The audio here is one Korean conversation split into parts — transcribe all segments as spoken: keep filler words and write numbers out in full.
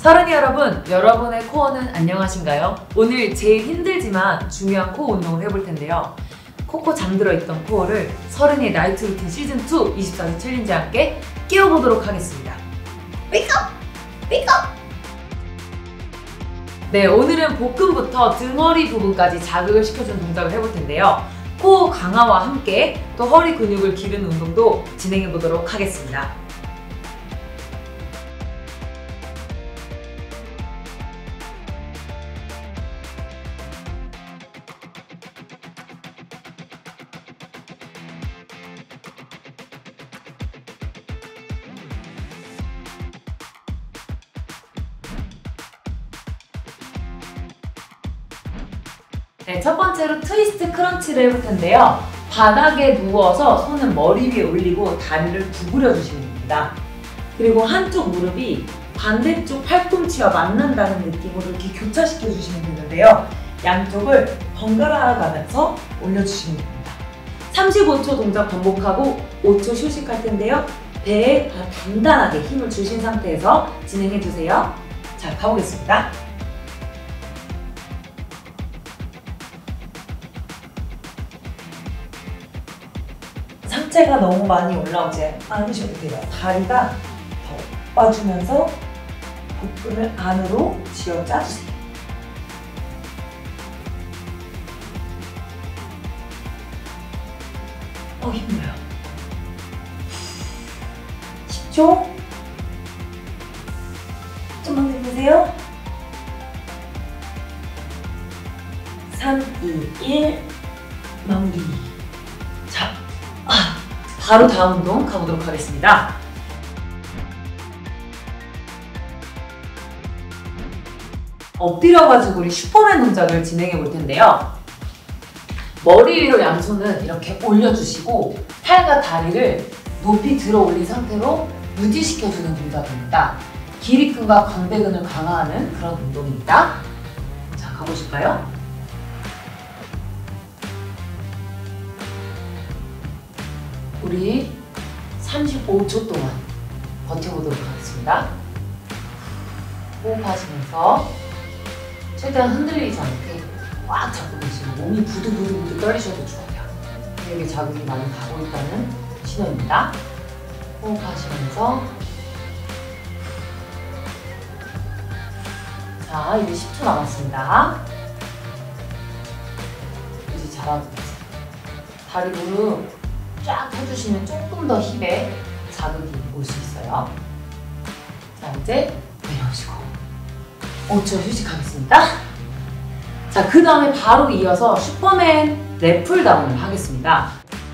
서른이 여러분, 여러분의 코어는 안녕하신가요? 오늘 제일 힘들지만 중요한 코어 운동을 해볼 텐데요. 콕콕 잠들어 있던 코어를 서른이의 나이트 루틴 시즌 투 이십사 세 챌린지와 함께 깨워보도록 하겠습니다. 웨이크업! 웨이크업! 네, 오늘은 복근부터 등허리 부분까지 자극을 시켜주는 동작을 해볼 텐데요. 코어 강화와 함께 또 허리 근육을 기르는 운동도 진행해보도록 하겠습니다. 네, 첫 번째로 트위스트 크런치를 해볼 텐데요. 바닥에 누워서 손은 머리 위에 올리고 다리를 구부려 주시면 됩니다. 그리고 한쪽 무릎이 반대쪽 팔꿈치와 만난다는 느낌으로 이렇게 교차시켜 주시면 되는데요. 양쪽을 번갈아 가면서 올려주시면 됩니다. 삼십오 초 동작 반복하고 오 초 휴식할 텐데요. 배에 단단하게 힘을 주신 상태에서 진행해 주세요. 자, 가보겠습니다. 상체가 너무 많이 올라오지 않으셔도 돼요. 다리가 더 빠지면서 복근을 안으로 쥐어 짜주세요. 어, 힘들어요. 십 초. 좀만 더 해보세요. 삼, 이, 일. 마무리. 자. 아, 바로 다음 운동 가보도록 하겠습니다. 엎드려가지고 우리 슈퍼맨 동작을 진행해 볼 텐데요. 머리 위로 양손은 이렇게 올려주시고 팔과 다리를 높이 들어 올린 상태로 유지시켜주는 동작입니다. 기립근과 광배근을 강화하는 그런 운동입니다. 자, 가보실까요? 우리 삼십오 초 동안 버텨보도록 하겠습니다. 호흡하시면서 최대한 흔들리지 않게 꽉 잡고 계시고 몸이 부들부들 떨리셔도 좋아요. 근육에 자극이 많이 가고 있다는 신호입니다. 호흡하시면서 자, 이제 십 초 남았습니다. 이제 잘하고 계세요. 다리 무릎 쫙 펴주시면 조금 더 힙에 자극이 올 수 있어요. 자, 이제 내려오시고 오 초 휴식하겠습니다. 자, 그 다음에 바로 이어서 슈퍼맨 랩풀다운을 하겠습니다.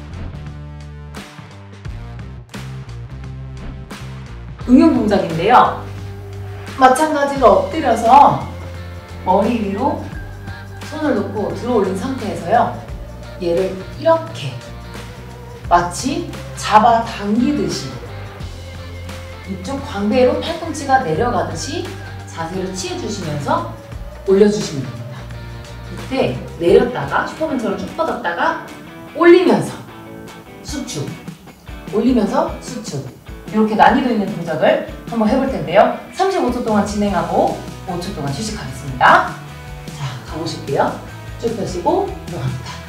응용 동작인데요. 마찬가지로 엎드려서 머리 위로 손을 놓고 들어 올린 상태에서요. 얘를 이렇게 마치 잡아당기듯이 이쪽 광배로 팔꿈치가 내려가듯이 자세를 취해주시면서 올려주시면 됩니다. 이때 내렸다가 슈퍼맨처럼 쭉 뻗었다가 올리면서 수축, 올리면서 수축, 이렇게 난이도 있는 동작을 한번 해볼 텐데요. 삼십오 초 동안 진행하고 오 초 동안 휴식하겠습니다. 자, 가보실게요. 쭉 펴시고 들어갑니다.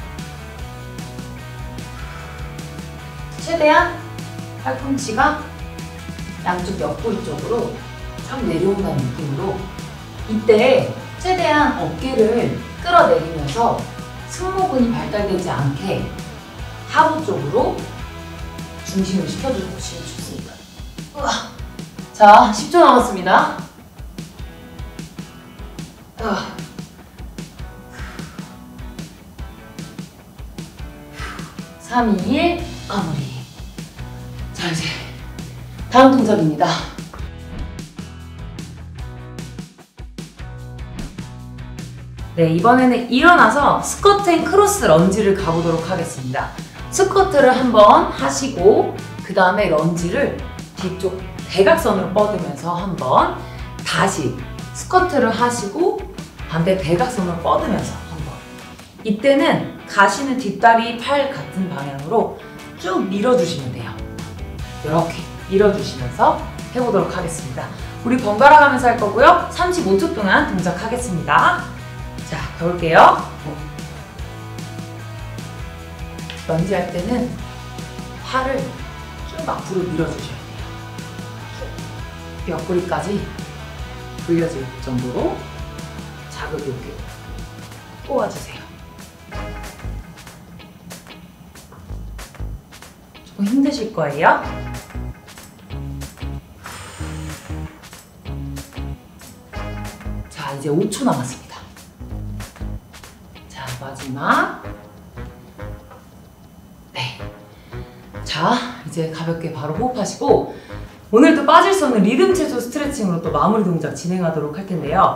최대한 팔꿈치가 양쪽 옆구리 쪽으로 쭉 내려온다는 느낌으로 이때 최대한 어깨를 끌어내리면서 승모근이 발달되지 않게 하부 쪽으로 중심을 시켜주시면 좋습니다. 우와. 자, 십 초 남았습니다. 우와. 삼, 이, 일, 마무리. 자, 이제 다음 동작입니다. 네, 이번에는 일어나서 스쿼트 앤 크로스 런지를 가보도록 하겠습니다. 스쿼트를 한번 하시고 그 다음에 런지를 뒤쪽 대각선으로 뻗으면서 한번 다시 스쿼트를 하시고 반대 대각선으로 뻗으면서 한번. 이때는 가시는 뒷다리 팔 같은 방향으로 쭉 밀어주시면 돼요. 이렇게 밀어주시면서 해보도록 하겠습니다. 우리 번갈아 가면서 할 거고요. 삼십오 초 동안 동작하겠습니다. 자, 가볼게요. 런지 할 때는 팔을 쭉 앞으로 밀어주셔야 돼요. 옆구리까지 돌려질 정도로 자극이 오게 꼬아주세요. 조금 힘드실 거예요. 자, 이제 오 초 남았습니다. 자, 마지막. 네. 자, 이제 가볍게 바로 호흡하시고 오늘도 빠질 수 없는 리듬 체조 스트레칭으로 또 마무리 동작 진행하도록 할 텐데요.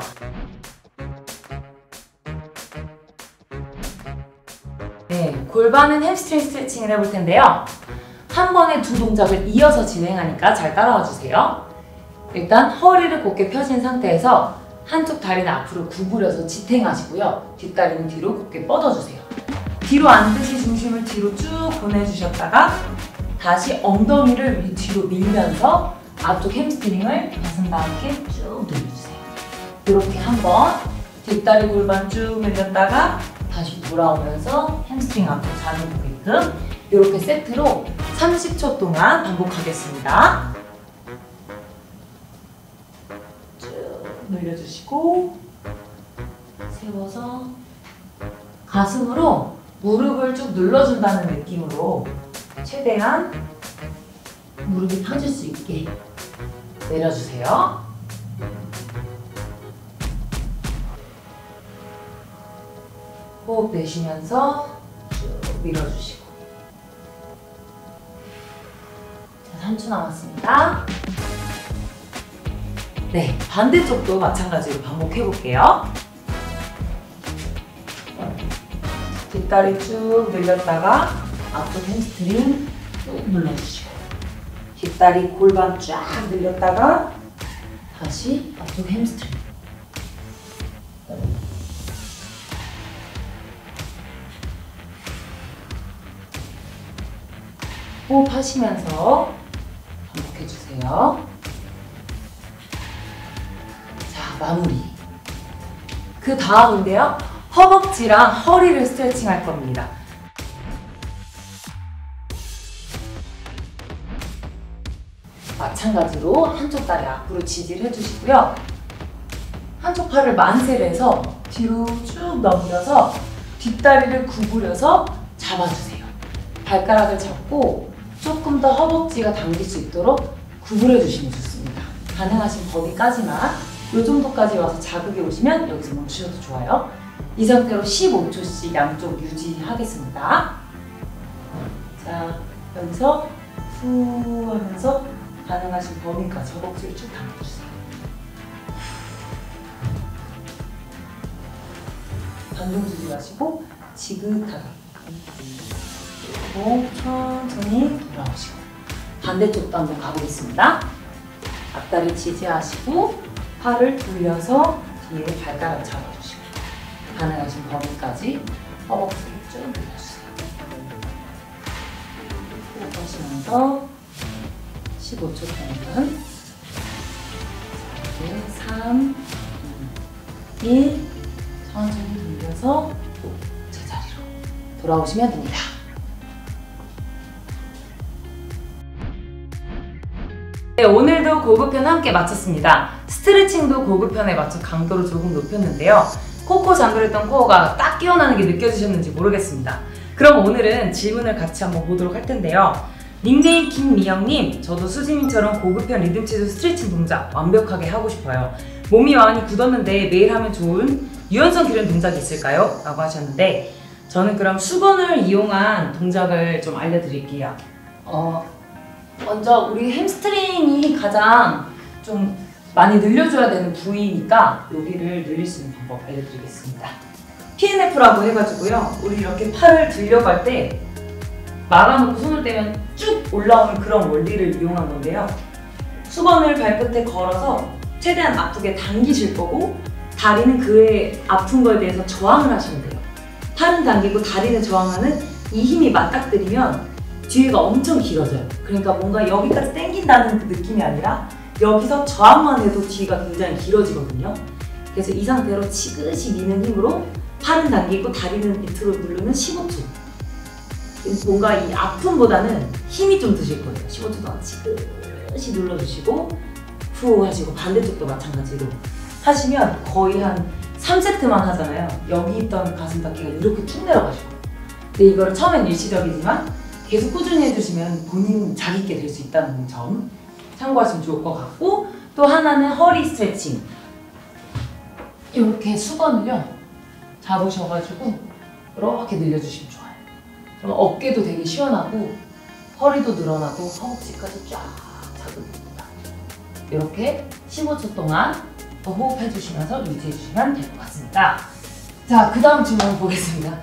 네, 골반은 햄스트링 스트레칭을 해볼 텐데요. 한 번에 두 동작을 이어서 진행하니까 잘 따라와 주세요. 일단 허리를 곧게 펴신 상태에서 한쪽 다리는 앞으로 구부려서 지탱하시고요. 뒷다리는 뒤로 곧게 뻗어주세요. 뒤로 앉듯이 중심을 뒤로 쭉 보내주셨다가 다시 엉덩이를 위 뒤로 밀면서 앞쪽 햄스트링을 가슴과 함께 쭉 늘려주세요. 이렇게 한번 뒷다리 골반 쭉 밀렸다가 다시 돌아오면서 햄스트링 앞으로 자는 보게끔 이렇게 세트로 삼십 초 동안 반복하겠습니다. 쭉 늘려주시고 세워서 가슴으로 무릎을 쭉 눌러준다는 느낌으로 최대한 무릎이 펴질 수 있게 내려주세요. 호흡 내쉬면서 쭉 밀어주시고. 자, 삼 초 남았습니다. 네, 반대쪽도 마찬가지로 반복해볼게요. 뒷다리 쭉 늘렸다가 앞쪽 햄스트링 쭉 눌러주시고 뒷다리 골반 쫙 늘렸다가 다시 앞쪽 햄스트링 호흡하시면서 반복해주세요. 자, 마무리. 그 다음인데요. 허벅지랑 허리를 스트레칭 할 겁니다. 마찬가지로 한쪽 다리 앞으로 지지를 해주시고요. 한쪽 팔을 만세를 해서 뒤로 쭉 넘겨서 뒷다리를 구부려서 잡아주세요. 발가락을 잡고 조금 더 허벅지가 당길 수 있도록 구부려 주시면 좋습니다. 가능하신 범위까지만 이 정도까지 와서 자극이 오시면 여기서 멈추셔도 좋아요. 이 상태로 십오 초씩 양쪽 유지하겠습니다. 자, 여기서 후 하면서 가능하신 범위까지 허벅지를 쭉 당겨주세요. 반동 주지 마시고 지긋하게 그리고 천천히 돌아오시고 반대쪽도 한번 가보겠습니다. 앞다리 지지하시고 팔을 돌려서 뒤에 발가락 잡아주시고 가능하신 범위까지 허벅지를 쭉 늘려주세요. 호흡하시면서 십오 초 동안 삼, 이, 일 천천히 돌려서 제자리로 돌아오시면 됩니다. 네, 오늘도 고급편 함께 마쳤습니다. 스트레칭도 고급편에 맞춰 강도를 조금 높였는데요. 코코 잠들었던 코어가 딱 깨어나는 게 느껴지셨는지 모르겠습니다. 그럼 오늘은 질문을 같이 한번 보도록 할 텐데요. 닉네임 김미영님, 저도 수지님처럼 고급편 리듬 체조 스트레칭 동작 완벽하게 하고 싶어요. 몸이 많이 굳었는데 매일 하면 좋은 유연성 기른 동작이 있을까요? 라고 하셨는데 저는 그럼 수건을 이용한 동작을 좀 알려드릴게요. 어, 먼저 우리 햄스트링이 가장 좀 많이 늘려줘야 되는 부위니까 여기를 늘릴 수 있는 방법 알려드리겠습니다. 피엔에프라고 해가지고요. 우리 이렇게 팔을 들려고 할 때 막아놓고 손을 떼면 쭉 올라오는 그런 원리를 이용한 건데요. 수건을 발끝에 걸어서 최대한 아프게 당기실 거고 다리는 그의 아픈 거에 대해서 저항을 하시면 돼요. 팔은 당기고 다리는 저항하는 이 힘이 맞닥뜨리면 뒤에가 엄청 길어져요. 그러니까 뭔가 여기까지 당긴다는 그 느낌이 아니라 여기서 저항만 해도 뒤가 굉장히 길어지거든요. 그래서 이 상태로 지그시 미는 힘으로 팔은 당기고 다리는 밑으로 누르는 십오 초. 뭔가 이 아픔보다는 힘이 좀 드실 거예요. 십오 초 동안 지그시 눌러주시고 후 하시고 반대쪽도 마찬가지로 하시면 거의 한 삼 세트만 하잖아요. 여기 있던 가슴 닫기가 이렇게 툭 내려가시고. 근데 이거를 처음엔 일시적이지만 계속 꾸준히 해주시면 본인 자기께 될 수 있다는 점 참고하시면 좋을 것 같고, 또 하나는 허리 스트레칭. 이렇게 수건을요 잡으셔가지고 이렇게 늘려주시면 좋아요. 그럼 어깨도 되게 시원하고 허리도 늘어나고 허벅지까지 쫙 잡습니다. 이렇게 십오 초 동안 더 호흡해주시면서 유지해주시면 될 것 같습니다. 자, 그 다음 질문 보겠습니다.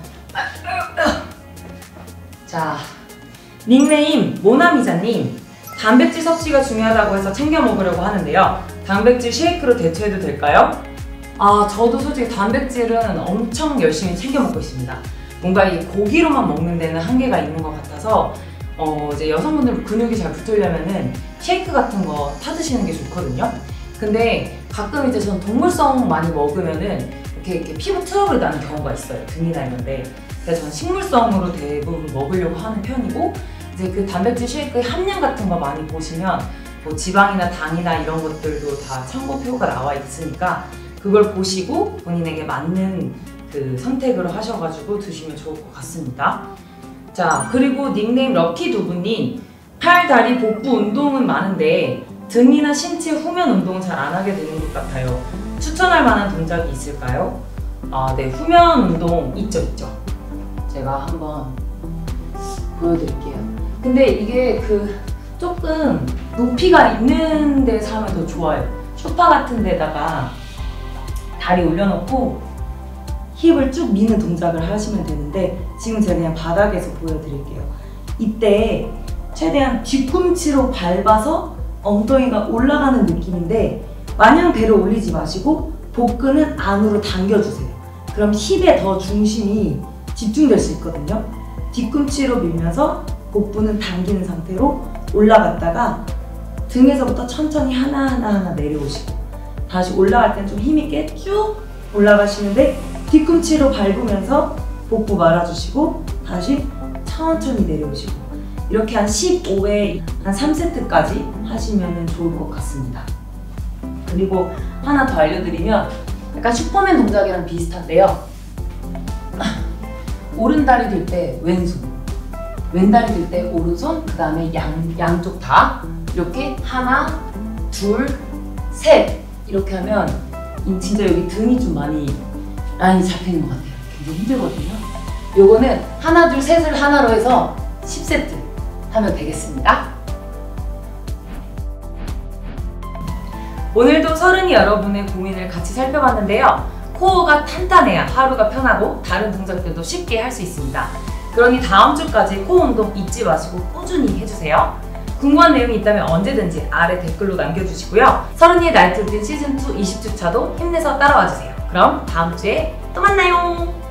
자, 닉네임 모나미자님. 단백질 섭취가 중요하다고 해서 챙겨 먹으려고 하는데요. 단백질 쉐이크로 대체해도 될까요? 아, 저도 솔직히 단백질은 엄청 열심히 챙겨 먹고 있습니다. 뭔가 이 고기로만 먹는 데는 한계가 있는 것 같아서 어, 이제 여성분들 근육이 잘 붙으려면은 쉐이크 같은 거 타드시는 게 좋거든요. 근데 가끔 이제 전 동물성 많이 먹으면은 이렇게, 이렇게 피부 트러블이 나는 경우가 있어요. 등이나 이런데. 그래서 저는 식물성으로 대부분 먹으려고 하는 편이고, 이제 그 단백질 쉐이크의 함량 같은 거 많이 보시면 뭐 지방이나 당이나 이런 것들도 다 참고표가 나와 있으니까 그걸 보시고 본인에게 맞는 그 선택으로 하셔가지고 드시면 좋을 것 같습니다. 자, 그리고 닉네임 럭키 두부님. 팔, 다리, 복부 운동은 많은데 등이나 신체 후면 운동은 잘 안 하게 되는 것 같아요. 추천할 만한 동작이 있을까요? 아, 네, 후면 운동 있죠, 있죠. 제가 한번 보여드릴게요. 근데 이게 그 조금 높이가 있는 데서 하면 더 좋아요. 소파 같은 데다가 다리 올려놓고 힙을 쭉 미는 동작을 하시면 되는데, 지금 제가 그냥 바닥에서 보여드릴게요. 이때 최대한 뒤꿈치로 밟아서 엉덩이가 올라가는 느낌인데 마냥 배를 올리지 마시고 복근은 안으로 당겨주세요. 그럼 힙에 더 중심이 집중될 수 있거든요. 뒤꿈치로 밀면서 복부는 당기는 상태로 올라갔다가 등에서부터 천천히 하나하나 하나 내려오시고, 다시 올라갈 땐 좀 힘있게 쭉 올라가시는데 뒤꿈치로 밟으면서 복부 말아주시고 다시 천천히 내려오시고, 이렇게 한 십오 회, 한 삼 세트까지 하시면 좋을 것 같습니다. 그리고 하나 더 알려드리면 약간 슈퍼맨 동작이랑 비슷한데요. 오른다리 들 때 왼손, 왼다리 들 때 오른손, 그 다음에 양, 양쪽 다 이렇게 하나, 둘, 셋 이렇게 하면 진짜 여기 등이 좀 많이 라인이 잡히는 것 같아요. 굉장히 힘들거든요. 요거는 하나, 둘, 셋을 하나로 해서 십 세트 하면 되겠습니다. 오늘도 서른이 여러분의 고민을 같이 살펴봤는데요. 코어가 탄탄해야 하루가 편하고 다른 동작들도 쉽게 할 수 있습니다. 그러니 다음 주까지 코어 운동 잊지 마시고 꾸준히 해주세요. 궁금한 내용이 있다면 언제든지 아래 댓글로 남겨주시고요. 서른이의 나이트 루틴 시즌 투 이십 주차도 힘내서 따라와주세요. 그럼 다음 주에 또 만나요.